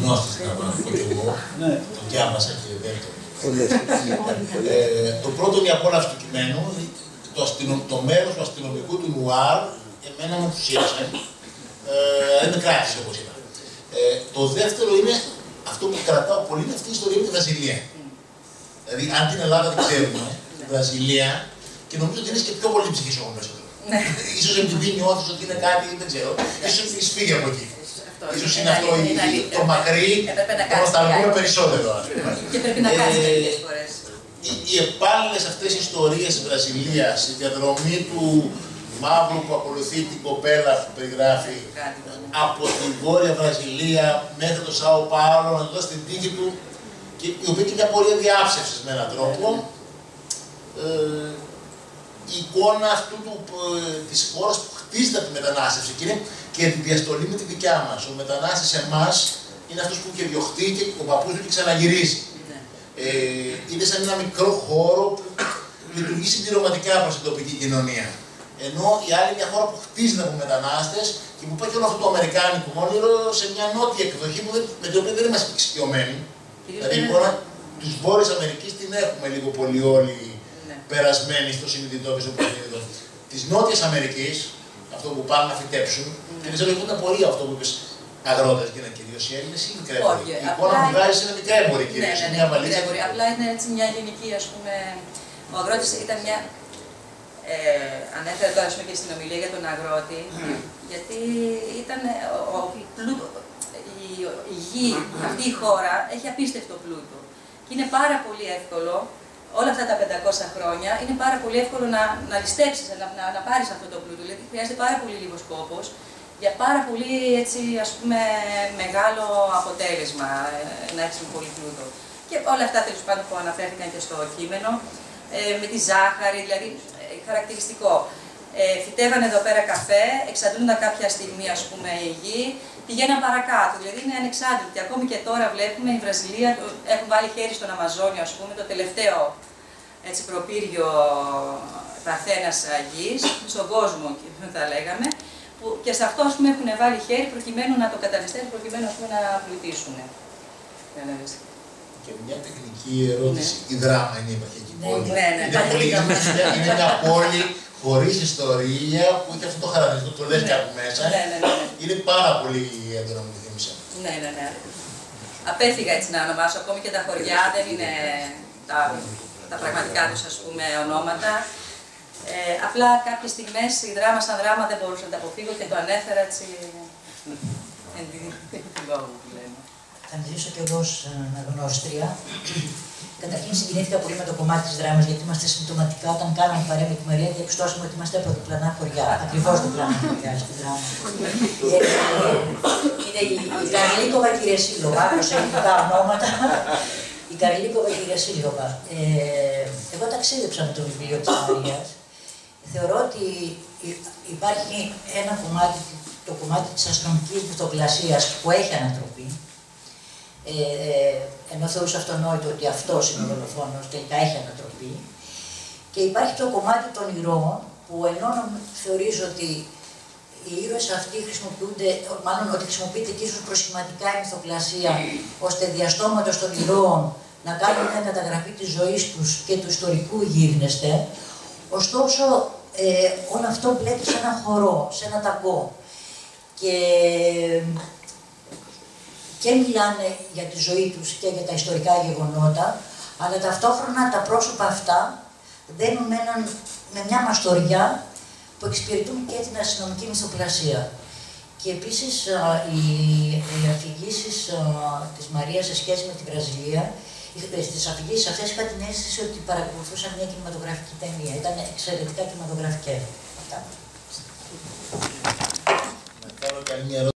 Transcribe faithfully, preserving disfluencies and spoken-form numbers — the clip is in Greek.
γνώστης να πω και εγώ, το διάβασα και δεν το. Το πρώτο είναι η απόλαυση του κειμένου, το, αστυνο, το μέρος του αστυνομικού του νουάρ, εμένα με ενθουσίασε, ε, με κράτησε όπως είπα. Ε, το δεύτερο είναι αυτό που κρατάω πολύ, είναι αυτή η ιστορία με τη Βραζιλία. Δηλαδή, αν την Ελλάδα δεν ξέρουμε, τη Βραζιλία, και νομίζω ότι είναι και πιο πολύ ψυχής ο περισσότερο. Ίσως επειδή νιώθεις ότι είναι κάτι, δεν ξέρω, ίσως έχεις φύγει από εκεί. Ίσως είναι αυτό το μακρύ, το νοσταλγούμε περισσότερο. Και πρέπει να κάνεις μερικές φορές. Οι επάλληλες αυτές οι ιστορίες της Βραζιλίας, η διαδρομή του μαύρου που ακολουθεί την κοπέλα που περιγράφει από την Βόρεια Βραζιλία μέχρι το Σάο Πάολο, να δώσει την τύχη του, και η οποία είναι μια πορεία διάψευσης με έναν τρόπο. Ε, η εικόνα αυτού του, ε, της χώρας που χτίζεται από τη μετανάστευση και είναι και τη διαστολή με τη δικιά μας. Ο μετανάστης σε εμάς είναι αυτός που είχε διωχτεί και ο παππούς του και ξαναγυρίσει. Ε, είναι σαν ένα μικρό χώρο που λειτουργεί συμπληρωματικά προς την τοπική κοινωνία. Ενώ η άλλη μια χώρα που χτίζεται από μετανάστες και που πάει και όλο αυτό το αμερικάνικο όνειρο σε μια νότια εκδοχή που δεν, με την οποία δεν είμαστε εξοικειωμένοι. Δηλαδή η εικόνα της Βόρειας Αμερικής την έχουμε λίγο πολύ όλοι ναι. περασμένοι στο συνειδητό και στο προσυνειδητό. Της Νότιας Αμερικής, αυτό που πάνε να φυτέψουν, ναι. και δεν ξέρω, έχουν πορεία αυτό που είπες. Αγρότες και είναι κυρίως οι Έλληνες ή μικρέμποροι. Η εικόνα που βγάζει είναι μικρέμποροι κυρίως. Ναι, ναι, ναι, ναι, μικρέμποροι. Απλά είναι έτσι μια γενική, ας πούμε. Ο αγρότης ήταν μια. Ε, ανέφερε τώρα και στην ομιλία για τον αγρότη, mm. γιατί ήταν ο, ο πλούτο, η, η γη, αυτή η χώρα έχει απίστευτο πλούτο. Και είναι πάρα πολύ εύκολο, όλα αυτά τα πεντακόσια χρόνια, είναι πάρα πολύ εύκολο να, να ληστέψεις, να, να, να πάρεις αυτό το πλούτο. Δηλαδή χρειάζεται πάρα πολύ λίγος κόπος για πάρα πολύ έτσι, ας πούμε, μεγάλο αποτέλεσμα, να έχεις πολύ πλούτο. Και όλα αυτά τέλος πάντων που αναφέρθηκαν και στο κείμενο, ε, με τη ζάχαρη, δηλαδή χαρακτηριστικό. Ε, φυτεύανε εδώ πέρα καφέ, εξαντλούνταν κάποια στιγμή, ας πούμε, η γη, πηγαίναν παρακάτω, δηλαδή είναι ανεξάντλητοι. Ακόμη και τώρα βλέπουμε η Βραζιλία, έχουν βάλει χέρι στον Αμαζόνιο, ας πούμε, το τελευταίο έτσι, προπύργιο παρθένας γης, στον κόσμο, θα λέγαμε, που και σε αυτό, ας πούμε, έχουν βάλει χέρι προκειμένου να το καταριστεύουν, προκειμένου, ας πούμε, να πλουτίσουν. Και μια τεχνική ερώτηση. Ναι. Η Δράμα είναι η επαρχιακή πόλη. Ναι, ναι, είναι, πολύ, είναι μια πόλη χωρίς ιστορία που έχει αυτό το χαρακτηριστικό, το λες και από μέσα. Ναι, ναι, ναι. Είναι πάρα πολύ έντονο με τη θύμισα. Ναι, ναι, ναι. Απέφυγα έτσι να ονομάσω. Ακόμη και τα χωριά δεν είναι τα, τα πραγματικά τους, ας πούμε, ονόματα. Ε, απλά κάποιες στιγμές η Δράμα σαν Δράμα δεν μπορούσα να τα αποφύγω και το ανέφερα έτσι. Εν τη λόγου που λέμε. Θα μιλήσω κι εγώ ως αναγνώστρια. Καταρχήν συγκινήθηκα πολύ με το κομμάτι της δράμας, γιατί είμαστε συμπτωματικά. Όταν κάναμε παρέα με τη Μαρία, διαπιστώσαμε ότι είμαστε πρωτοπλανά χωριά. Ακριβώς διπλανά χωριά στη δράμα. Είναι η Καρλίκοβα και η Ρεσίλοβα, προσεκτικά ονόματα. Η Καρλίκοβα και η Ρεσίλοβα. Εγώ ταξίδεψα με το βιβλίο της Μαρίας. Θεωρώ ότι υπάρχει ένα κομμάτι, το κομμάτι της αστυνομικής μυθοπλασίας που έχει ανατροπή. Ε, ενώ θεωρούσα αυτονόητο ότι αυτός είναι ο δολοφόνος, τελικά έχει ανατροπή. Και υπάρχει το κομμάτι των ηρώων, που ενώ θεωρείς ότι οι ήρωες αυτοί χρησιμοποιούνται, μάλλον ότι χρησιμοποιείται και ίσως προσχηματικά η μυθοπλασία, ώστε διαστόματος των ηρώων να κάνουν μια καταγραφή της ζωής τους και του ιστορικού γίγνεσθε. Ωστόσο, ε, όλο αυτό μπλέκει σε ένα χορό, σε ένα ταγκό. Και και μιλάνε για τη ζωή τους και για τα ιστορικά γεγονότα, αλλά ταυτόχρονα τα πρόσωπα αυτά δένουν με, έναν, με μια μαστοριά που εξυπηρετούν και την αστυνομική μυθοπλασία. Και επίσης οι, οι αφηγήσεις της Μαρίας σε σχέση με τη Βραζιλία, στις αφηγήσεις αυτές είχα την αίσθηση ότι παρακολουθούσαν μια κινηματογραφική ταινία. Ήταν εξαιρετικά κινηματογραφικές. Αυτά.